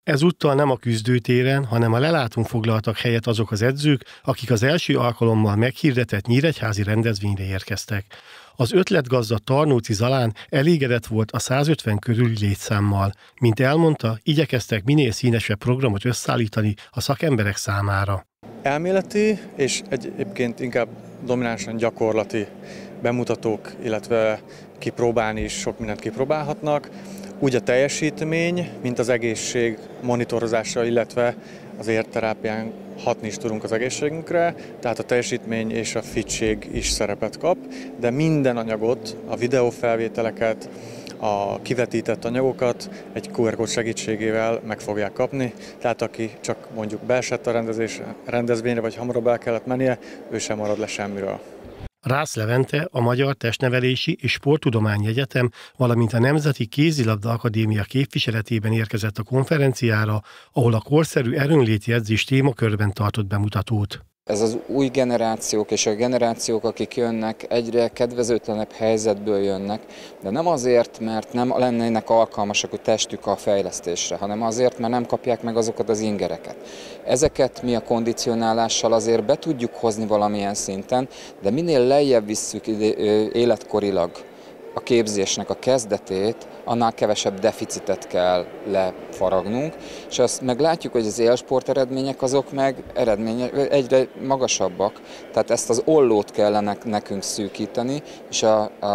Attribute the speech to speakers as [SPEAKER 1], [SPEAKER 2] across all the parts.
[SPEAKER 1] Ezúttal nem a küzdőtéren, hanem a lelátón foglaltak helyet azok az edzők, akik az első alkalommal meghirdetett nyíregyházi rendezvényre érkeztek. Az ötletgazda Tarnóci Zalán elégedett volt a 150 körüli létszámmal. Mint elmondta, igyekeztek minél színesebb programot összeállítani a szakemberek számára.
[SPEAKER 2] Elméleti és egyébként inkább dominánsan gyakorlati bemutatók, illetve kipróbálni is sok mindent kipróbálhatnak. Úgy a teljesítmény, mint az egészség monitorozása, illetve az érterápián hatni is tudunk az egészségünkre, tehát a teljesítmény és a fitség is szerepet kap, de minden anyagot, a videófelvételeket, a kivetített anyagokat egy QR kód segítségével meg fogják kapni, tehát aki csak mondjuk beesett a rendezvényre, vagy hamarabb el kellett mennie, ő sem marad le semmiről.
[SPEAKER 1] Rász Levente, a Magyar Testnevelési és Sporttudományi Egyetem, valamint a Nemzeti Kézilabda Akadémia képviseletében érkezett a konferenciára, ahol a korszerű erőnléti edzés témakörben tartott bemutatót.
[SPEAKER 3] Ez az új generációk és a generációk, akik jönnek, egyre kedvezőtlenebb helyzetből jönnek, de nem azért, mert nem lennének alkalmasak a testük a fejlesztésre, hanem azért, mert nem kapják meg azokat az ingereket. Ezeket mi a kondicionálással azért be tudjuk hozni valamilyen szinten, de minél lejjebb visszük életkorilag a képzésnek a kezdetét, annál kevesebb deficitet kell lefaragnunk, és azt meglátjuk, hogy az élsport eredmények azok meg egyre magasabbak, tehát ezt az ollót kellene nekünk szűkíteni, és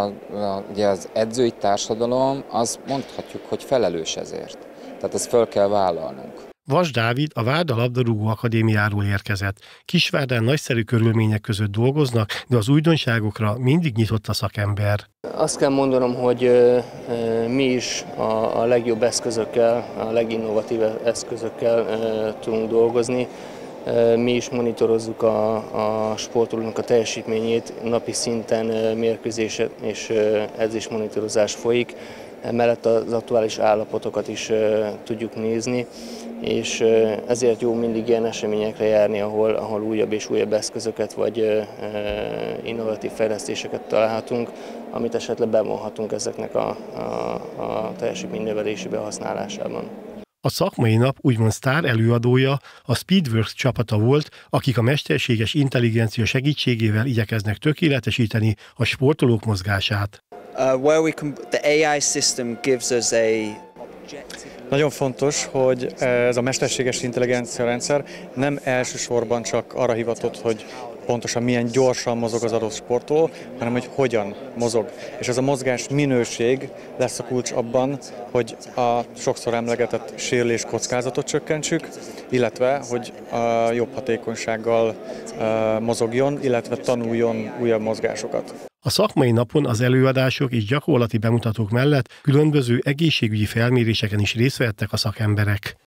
[SPEAKER 3] ugye az edzői társadalom, az mondhatjuk, hogy felelős ezért. Tehát ezt föl kell vállalnunk.
[SPEAKER 1] Vas Dávid a Várda Labdarúgó Akadémiáról érkezett. Kisvárdán nagyszerű körülmények között dolgoznak, de az újdonságokra mindig nyitott a szakember.
[SPEAKER 4] Azt kell mondanom, hogy mi is a legjobb eszközökkel, a leginnovatív eszközökkel tudunk dolgozni. Mi is monitorozzuk a sportolónak a teljesítményét, napi szinten mérkőzés és edzésmonitorozás folyik. Emellett az aktuális állapotokat is tudjuk nézni, és ezért jó mindig ilyen eseményekre járni, ahol újabb és újabb eszközöket vagy innovatív fejlesztéseket találhatunk, amit esetleg bevonhatunk ezeknek a teljesítménynövelési behasználásában.
[SPEAKER 1] A szakmai nap úgymond sztár előadója a Speedworks csapata volt, akik a mesterséges intelligencia segítségével igyekeznek tökéletesíteni a sportolók mozgását.
[SPEAKER 2] Nagyon fontos, hogy ez a mesterséges intelligencia rendszer nem elsősorban csak arra hivatott, hogy pontosan milyen gyorsan mozog az adott sportoló, hanem hogy hogyan mozog. És ez a mozgás minőség lesz a kulcs abban, hogy a sokszor emlegetett sérülés kockázatot csökkentsük, illetve hogy jobb hatékonysággal mozogjon, illetve tanuljon újabb mozgásokat.
[SPEAKER 1] A szakmai napon az előadások és gyakorlati bemutatók mellett különböző egészségügyi felméréseken is részt vettek a szakemberek.